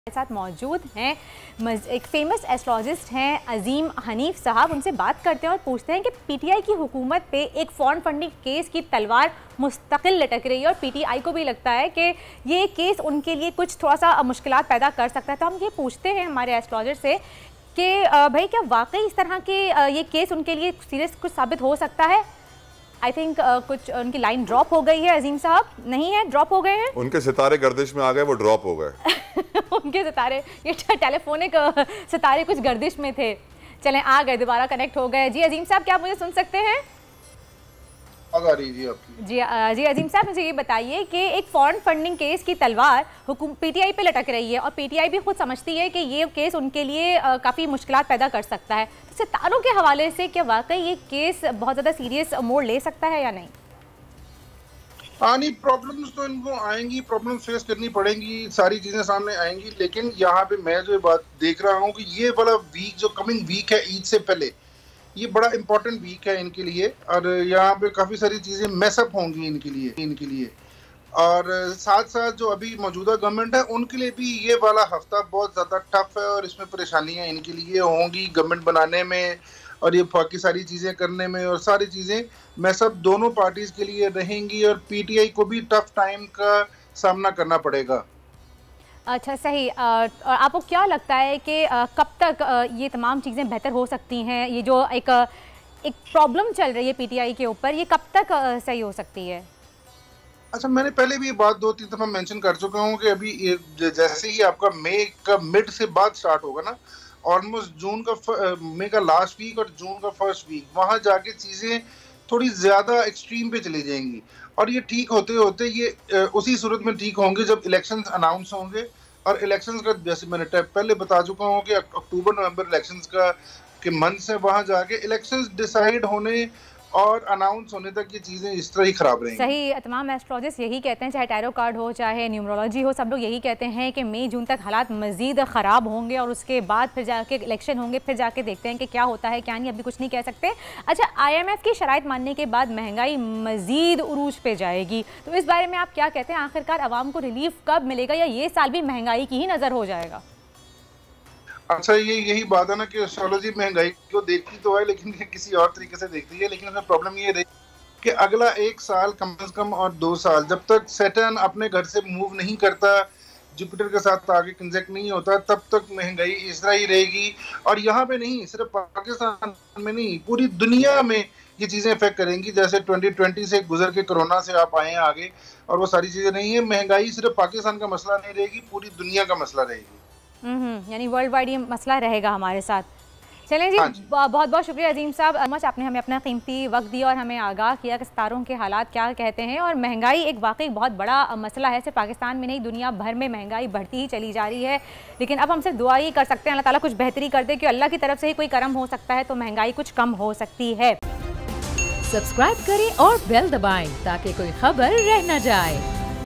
साथ मौजूद हैं एक फेमस एस्ट्रोलॉजिस्ट हैं अजीम हनीफ साहब। उनसे बात करते हैं और पूछते हैं कि पीटीआई की हुकूमत पे एक फॉरेन फंडिंग केस की तलवार मुस्तकिल लटक रही है और पीटीआई को भी लगता है कि ये केस उनके लिए कुछ थोड़ा सा मुश्किलात पैदा कर सकता है। तो हम ये पूछते हैं हमारे एस्ट्रोलॉजर से कि भाई क्या वाकई इस तरह के ये केस उनके लिए सीरियस कुछ साबित हो सकता है। आई थिंक कुछ उनकी लाइन ड्रॉप हो गई है अजीम साहब, नहीं है ड्रॉप हो गए हैं, उनके सितारे गर्दिश में आ गए, वो ड्रॉप हो गए उनके सितारे ये टेलीफोनिक सितारे कुछ गर्दिश में थे, चलें आ गए, दोबारा कनेक्ट हो गए। जी अजीम साहब क्या आप मुझे सुन सकते हैं? आ रही जी आपकी। जी अजीम साहब मुझे ये बताइए कि एक फॉरेन फंडिंग केस की तलवार पीटीआई पे लटक रही है और पीटीआई भी खुद समझती है कि ये केस उनके लिए काफ़ी मुश्किलात पैदा कर सकता है। तो सितारों के हवाले से क्या वाकई ये केस बहुत ज़्यादा सीरियस मोड़ ले सकता है या नहीं? हाँ नहीं, प्रॉब्लम्स तो इनको आएंगी, प्रॉब्लम फेस करनी पड़ेंगी, सारी चीज़ें सामने आएंगी। लेकिन यहाँ पे मैं जो बात देख रहा हूँ कि ये वाला वीक जो कमिंग वीक है ईद से पहले, ये बड़ा इंपॉर्टेंट वीक है इनके लिए और यहाँ पे काफ़ी सारी चीज़ें मैसअप होंगी इनके लिए और साथ साथ जो अभी मौजूदा गवर्नमेंट है उनके लिए भी ये वाला हफ्ता बहुत ज़्यादा टफ है और इसमें परेशानियाँ इनके लिए होंगी गवर्नमेंट बनाने में और ये बाकी सारी चीज़ें करने में और सारी चीज़ें मैसअप दोनों पार्टीज़ के लिए रहेंगी और पीटीआई को भी टफ टाइम का सामना करना पड़ेगा। अच्छा सही। आपको क्या लगता है कि कब तक ये तमाम चीज़ें बेहतर हो सकती हैं? ये जो एक प्रॉब्लम चल रही है पीटीआई के ऊपर, ये कब तक सही हो सकती है? अच्छा, मैंने पहले भी ये बात 2-3 दफ़ा मेंशन कर चुका हूँ कि अभी जैसे ही आपका मई का मिड से बाद स्टार्ट होगा ना, ऑलमोस्ट जून का मई का लास्ट वीक और जून का फर्स्ट वीक, वहाँ जाके चीज़ें थोड़ी ज़्यादा एक्सट्रीम पे चली जाएंगी और ये ठीक होते होते ये उसी सूरत में ठीक होंगे जब इलेक्शंस अनाउंस होंगे। और इलेक्शंस का जैसे मैंने पहले बता चुका हूँ कि अक्टूबर नवंबर इलेक्शंस के मंथ से वहाँ जाके इलेक्शंस डिसाइड होने और अनाउंस होने तक ये चीज़ें इस तरह ही खराब रहेंगी। सही। तमाम एस्ट्रोलॉजिस्ट यही कहते हैं, चाहे टैरो कार्ड हो चाहे न्यूमरोलॉजी हो, सब लोग यही कहते हैं कि मई जून तक हालात मज़ीद ख़राब होंगे और उसके बाद फिर जाके इलेक्शन होंगे, फिर जाके देखते हैं कि क्या होता है क्या नहीं, अभी कुछ नहीं कह सकते। अच्छा, IMF की शराइत मानने के बाद महंगाई मज़ीद उरूज पे जाएगी, तो इस बारे में आप क्या कहते हैं? आखिरकार आवाम को रिलीफ कब मिलेगा या ये साल भी महंगाई की ही नज़र हो जाएगा? अच्छा, यही बात है ना कि एस्ट्रोलॉजी महंगाई को देखती तो है लेकिन किसी और तरीके से देखती है। लेकिन उसमें प्रॉब्लम ये रही कि अगला 1 साल कम से कम और 2 साल जब तक सैटर्न अपने घर से मूव नहीं करता, जुपिटर के साथ आगे कंजक्ट नहीं होता, तब तक महंगाई इस तरह ही रहेगी। और यहाँ पे नहीं, सिर्फ पाकिस्तान में नहीं, पूरी दुनिया में ये चीज़ें इफेक्ट करेंगी। जैसे 2020 से गुजर के कोरोना से आप आए हैं आगे और वो सारी चीज़ें नहीं है। महंगाई सिर्फ पाकिस्तान का मसला नहीं रहेगी, पूरी दुनिया का मसला रहेगी। यानी वर्ल्ड वाइड ये मसला रहेगा हमारे साथ। चलें जी, बहुत बहुत शुक्रिया अजीम साहब, मच आपने हमें अपना कीमती वक्त दिया और हमें आगाह किया कि सितारों के हालात क्या कहते हैं। और महंगाई एक वाकई बहुत बड़ा मसला है, सिर्फ पाकिस्तान में नहीं दुनिया भर में महंगाई बढ़ती ही चली जा रही है। लेकिन अब हम सिर्फ दुआ ही कर सकते हैं अल्लाह ताला कुछ बेहतरी कर दे कि अल्लाह की तरफ से ही कोई करम हो सकता है तो महंगाई कुछ कम हो सकती है। सब्सक्राइब करें और बेल दबाएं ताकि कोई खबर रह न जाए।